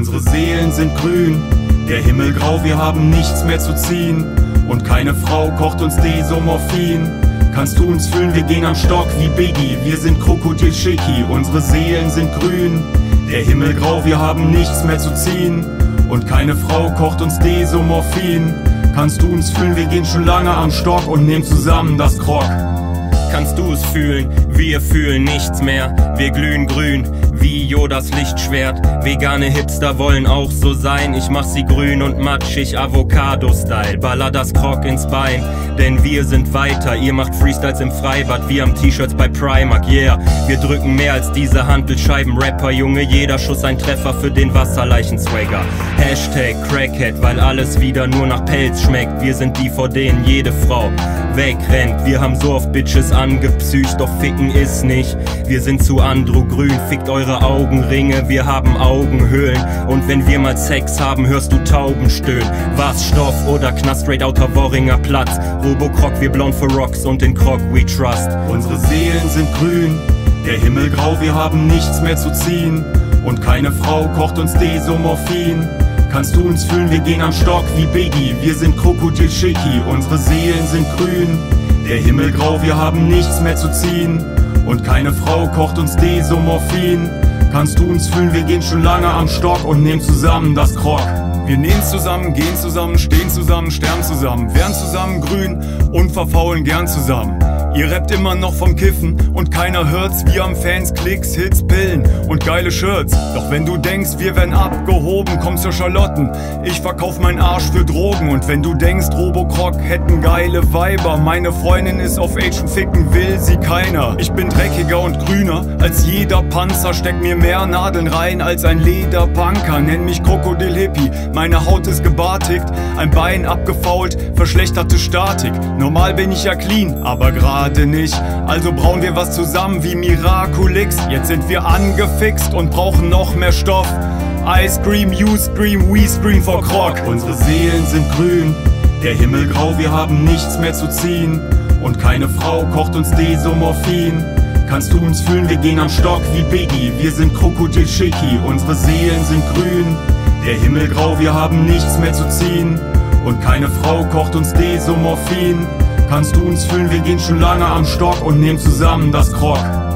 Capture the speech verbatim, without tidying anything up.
Unsere Seelen sind grün, der Himmel grau, wir haben nichts mehr zu ziehen. Und keine Frau kocht uns Desomorphin. Kannst du uns fühlen, wir gehen am Stock wie Biggie. Wir sind Krokodil Schicki, unsere Seelen sind grün, der Himmel grau, wir haben nichts mehr zu ziehen. Und keine Frau kocht uns Desomorphin. Kannst du uns fühlen, wir gehen schon lange am Stock und nehmen zusammen das Krog. Kannst du es fühlen? Wir fühlen nichts mehr. Wir glühen grün wie Yodas Lichtschwert. Vegane Hipster wollen auch so sein. Ich mach sie grün und matschig, Avocado-Style. Baller das Krog ins Bein, denn wir sind weiter. Ihr macht Freestyles im Freibad, wir haben T-Shirts bei Primark, yeah. Wir drücken mehr als diese Handelsscheiben-Rapper, Junge. Jeder Schuss ein Treffer für den Wasserleichen-Swagger. Hashtag Crackhead, weil alles wieder nur nach Pelz schmeckt. Wir sind die, vor denen jede Frau wegrennt. Wir haben so oft Bitches angepsycht, doch ficken ist nicht. Wir sind zu androgrün, fickt eure Augenringe. Wir haben Augenhöhlen und wenn wir mal Sex haben, hörst du Tauben stöhnen. Was, Stoff oder Knast, straight outer Worringer Platz. Robo-Krog, wir blond für Rocks und den Krog we trust. Unsere Seelen sind grün, der Himmel grau, wir haben nichts mehr zu ziehen. Und keine Frau kocht uns Desomorphin. Kannst du uns fühlen, wir gehen am Stock wie Biggie. Wir sind Krokodil Schicki, unsere Seelen sind grün, der Himmel grau, wir haben nichts mehr zu ziehen. Und keine Frau kocht uns Desomorphin. Kannst du uns fühlen, wir gehen schon lange am Stock und nehmen zusammen das Krog. Wir nähen zusammen, gehen zusammen, stehen zusammen, sterben zusammen, werden zusammen grün und verfaulen gern zusammen. Ihr rappt immer noch vom Kiffen und keiner hört's. Wir haben Fans, Klicks, Hits, Pillen und geile Shirts. Doch wenn du denkst, wir werden abgehoben, kommst zur Charlotten. Ich verkauf meinen Arsch für Drogen. Und wenn du denkst, Robo-Krog hätten geile Weiber, meine Freundin ist auf Age und ficken will sie keiner. Ich bin dreckiger und grüner als jeder Panzer, steck mir mehr Nadeln rein als ein Lederpunker. Nenn mich Krokodil Hippie, meine Haut ist gebartigt, ein Bein abgefault, verschlechterte Statik. Normal bin ich ja clean, aber gerade nicht, also brauen wir was zusammen wie Miraculix. Jetzt sind wir angefixt und brauchen noch mehr Stoff. I scream, you scream, we scream for Krog. Unsere Seelen sind grün, der Himmel grau, wir haben nichts mehr zu ziehen. Und keine Frau kocht uns Desomorphin. Kannst du uns fühlen, wir gehen am Stock wie Biggie. Wir sind Krokodil Schicki, unsere Seelen sind grün, der Himmel grau, wir haben nichts mehr zu ziehen. Und keine Frau kocht uns Desomorphin. Kannst du uns fühlen, wir gehen schon lange am Stock und nehmen zusammen das Krog.